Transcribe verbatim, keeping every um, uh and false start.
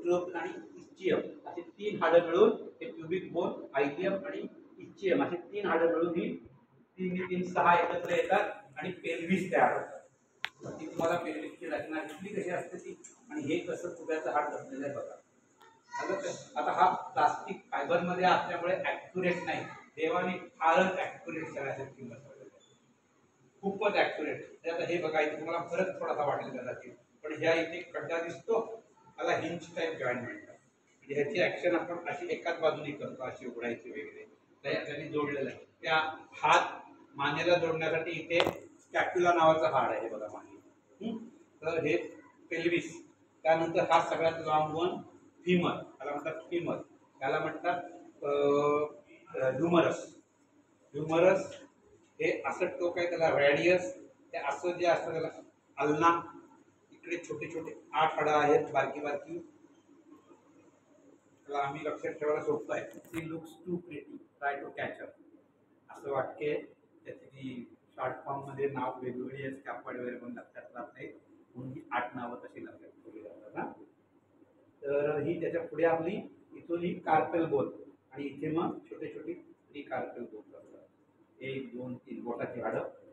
Stroke आणि ischium असे तीन हाडं मिळून हे प्युबिक बोन, आयलियम आणि इस्चियम असे तीन हाडं मिळून ही तीन तीन सहा एकत्र येतात आणि पेल्विस तयार होतात। ती तुम्हाला पेल्विसची रचना दिसली कशी असते ती, आणि हे कसं फुग्याचं हाड बसलेलं आहे बघा। आता हा प्लास्टिक फायबर मध्ये असल्यामुळे ऍक्युरेट नाही, देवाने फारच ऍक्युरेट सगळ्याच्या किंमत खूपच ऍक्युरेट। आता हे बघा इथे तुम्हाला फरक थोडासा वाटेल कदाचित, पण ह्या इथे खड्डा दिसतो त्याला हिंज टाईप जॉईंट म्हणतात। म्हणजे ह्याची ऍक्शन आपण अशी एकाच बाजूने करतो, अशी उघडायची वगैरे, त्याने जोडलेलं आहे। त्या हात मानेला जोडण्यासाठी इथे स्कॅप्युला नावाचं हाड आहे बघा माने। तर हे पेल्विस, त्यानंतर हा सगळ्यात लांब वन फीमर, त्याला म्हणतात फीमर, त्याला म्हणतात ह्युमरस। ह्युमरस हे असं टोक आहे त्याला रॅडियस, ते असं जे असतं त्याला अल्ना। इकडे छोटे छोटे आठ हाडं आहेत बारकी बारकी, त्याला आम्ही लक्षात ठेवायला सोपं आहे, ती looks to pretty try to catch up असं वाक्य। त्याची शॉर्ट फॉर्म मध्ये नाव वेगवेगळी आहेत, स्कॅपॉइड वगैरे पण लक्षात राहत नाही, म्हणून ही आठ नावं तशी लक्षात ठेवली जातात ना। तर ही त्याच्या पुढे आपली इथून ही कार्पेल बोन, आणि इथे मग छोटे छोटे प्री कार्पेल बोन असतात, एक दोन तीन बोटाची हाडं